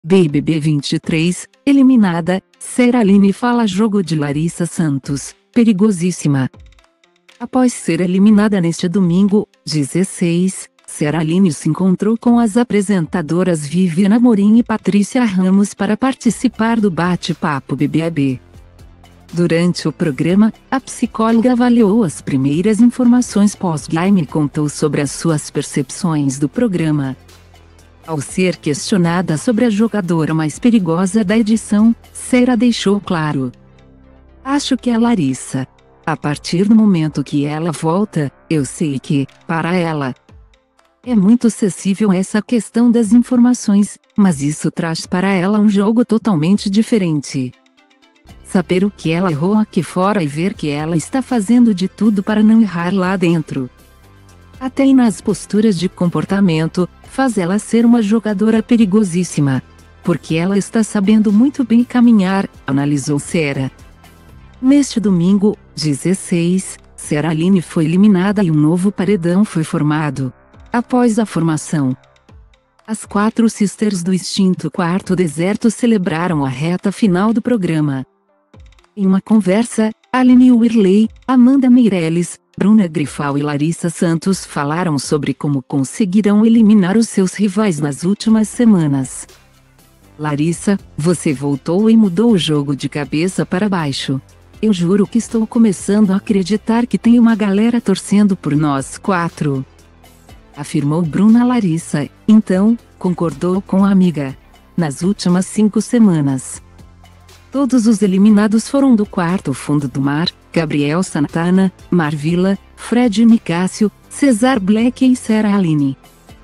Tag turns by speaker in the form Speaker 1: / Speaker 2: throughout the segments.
Speaker 1: BBB 23, eliminada, Seraline fala jogo de Larissa Santos, perigosíssima. Após ser eliminada neste domingo, 16, Seraline se encontrou com as apresentadoras Viviane Amorim e Patrícia Ramos para participar do bate-papo BBB. Durante o programa, a psicóloga avaliou as primeiras informações pós-game e contou sobre as suas percepções do programa. Ao ser questionada sobre a jogadora mais perigosa da edição, Sera deixou claro: "Acho que é Larissa. A partir do momento que ela volta, eu sei que, para ela, é muito acessível essa questão das informações, mas isso traz para ela um jogo totalmente diferente. Saber o que ela errou aqui fora e ver que ela está fazendo de tudo para não errar lá dentro. Até nas posturas de comportamento, faz ela ser uma jogadora perigosíssima. Porque ela está sabendo muito bem caminhar", analisou Sera. Neste domingo, 16, Seraline foi eliminada e um novo paredão foi formado. Após a formação, as 4 sisters do extinto Quarto Deserto celebraram a reta final do programa. Em uma conversa, Aline Whirley, Amanda Meirelles, Bruna Grifal e Larissa Santos falaram sobre como conseguiram eliminar os seus rivais nas últimas semanas. "Larissa, você voltou e mudou o jogo de cabeça para baixo. Eu juro que estou começando a acreditar que tem uma galera torcendo por nós 4. Afirmou Bruna. Larissa, então, concordou com a amiga. Nas últimas 5 semanas, todos os eliminados foram do quarto fundo do mar: Gabriel Santana, Marvila, Fred Nicásio, Cesar Black e Seraline.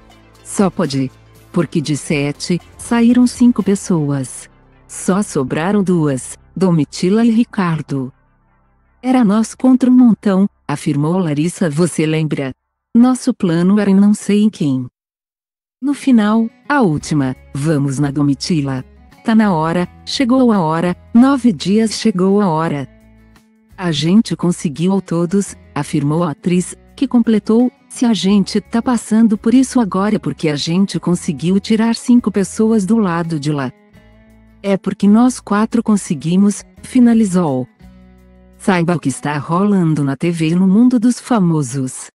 Speaker 1: Só pode. Porque de 7, saíram 5 pessoas. Só sobraram 2, Domitila e Ricardo. Era nós contra um montão", afirmou Larissa. "Você lembra? Nosso plano era em não sei em quem. No final, a última, vamos na Domitila. Tá na hora, chegou a hora, 9 dias chegou a hora. A gente conseguiu todos", afirmou a atriz, que completou: "Se a gente tá passando por isso agora é porque a gente conseguiu tirar 5 pessoas do lado de lá. É porque nós 4 conseguimos", finalizou. Saiba o que está rolando na TV e no mundo dos famosos.